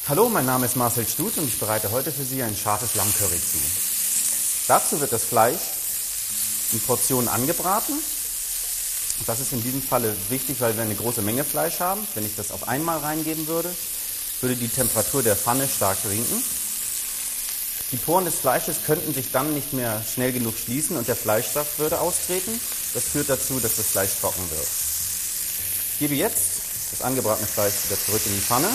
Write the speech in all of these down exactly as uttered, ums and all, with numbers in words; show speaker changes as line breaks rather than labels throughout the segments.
Hallo, mein Name ist Marcel Stut und ich bereite heute für Sie ein scharfes Lammcurry zu. Dazu wird das Fleisch in Portionen angebraten. Das ist in diesem Falle wichtig, weil wir eine große Menge Fleisch haben. Wenn ich das auf einmal reingeben würde, würde die Temperatur der Pfanne stark sinken. Die Poren des Fleisches könnten sich dann nicht mehr schnell genug schließen und der Fleischsaft würde austreten. Das führt dazu, dass das Fleisch trocken wird. Ich gebe jetzt das angebratene Fleisch wieder zurück in die Pfanne.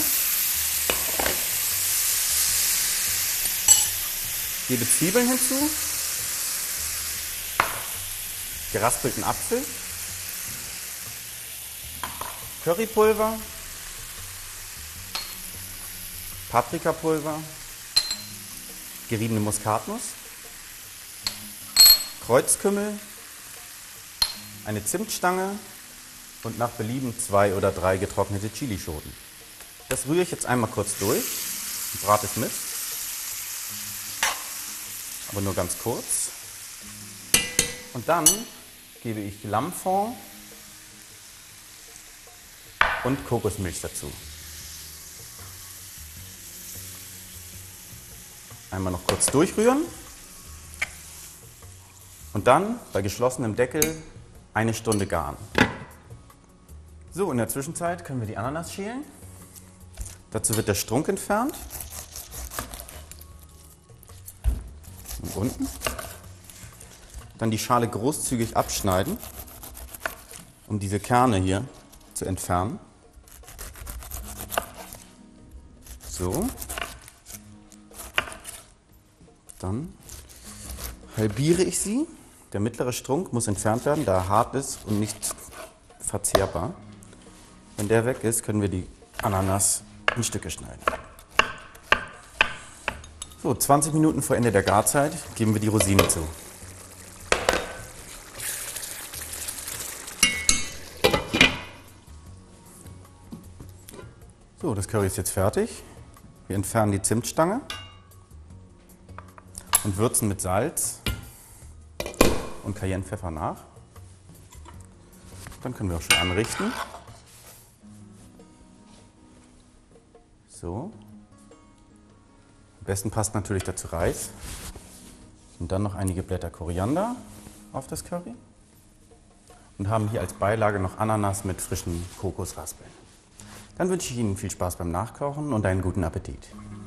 Gebe Zwiebeln hinzu, geraspelten Apfel, Currypulver, Paprikapulver, geriebene Muskatnuss, Kreuzkümmel, eine Zimtstange und nach Belieben zwei oder drei getrocknete Chilischoten. Das rühre ich jetzt einmal kurz durch und brate es mit. Aber nur ganz kurz. Und dann gebe ich Lammfond und Kokosmilch dazu. Einmal noch kurz durchrühren und dann bei geschlossenem Deckel eine Stunde garen. So, in der Zwischenzeit können wir die Ananas schälen. Dazu wird der Strunk entfernt. Und unten. Dann die Schale großzügig abschneiden, um diese Kerne hier zu entfernen. So. Dann halbiere ich sie. Der mittlere Strunk muss entfernt werden, da er hart ist und nicht verzehrbar. Wenn der weg ist, können wir die Ananas in Stücke schneiden. So, zwanzig Minuten vor Ende der Garzeit geben wir die Rosine zu. So, das Curry ist jetzt fertig. Wir entfernen die Zimtstange und würzen mit Salz und Cayennepfeffer nach. Dann können wir auch schon anrichten. So. Am besten passt natürlich dazu Reis. Und dann noch einige Blätter Koriander auf das Curry. Und haben hier als Beilage noch Ananas mit frischen Kokosraspeln. Dann wünsche ich Ihnen viel Spaß beim Nachkochen und einen guten Appetit.